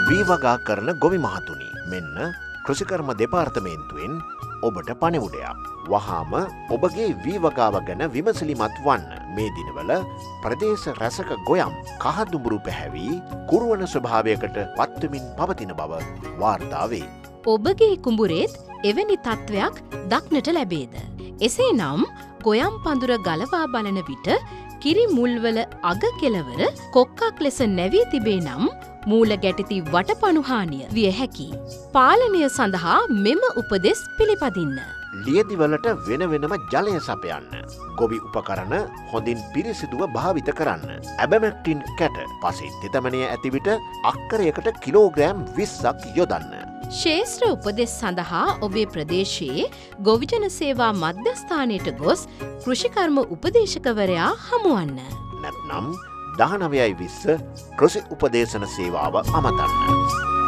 වී වගා කරන ගොවි මහතුනි මෙන්න කෘෂිකර්ම දෙපාර්තමේන්තුවෙන් ඔබට පණිවුඩයක්. වහාම ඔබගේ වී වගාව ගැන විමසිලිමත් වන්න. මේ දිනවල ප්‍රදේශ රැසක ගොයම් කහදුඹුරු පැහැවී කුරුවන ස්වභාවයකට පත්වමින් පවතින බව වාර්තා වේ. ඔබගේ කුඹුරේත් එවැනි තත්ත්වයක් දක්නට ලැබේද? එසේනම් ගොයම් පඳුර ගලවා බලන විට කිරි මුල්වල අග කෙළවර කොක්කක් ලෙස නැවී තිබේ නම් මූල ගැටිති වටපණුහානිය විය හැකි. පාලනය සඳහා මෙම උපදෙස් පිළිපදින්න. ලියදිවලට වෙන වෙනම ජලය සපයන්න. ගොවි උපකරණ හොඳින් පිරිසිදුව භාවිත කරන්න. ඇබමැක්ටින් කැට පසේ තෙතමනය ඇතිවිට අක්කරයකට කිලෝග්‍රෑම් 20ක් යොදන්න. ශේෂ්ත්‍ර උපදෙස් සඳහා ඔබේ ප්‍රදේශයේ ගොවිජන සේවා මධ්‍යස්ථානයට ගොස් කෘෂිකර්ම උපදේශකවරයා හමුවන්න. නැත්නම් 1920 කෘෂි උපදේශන සේවාව අමතන්න.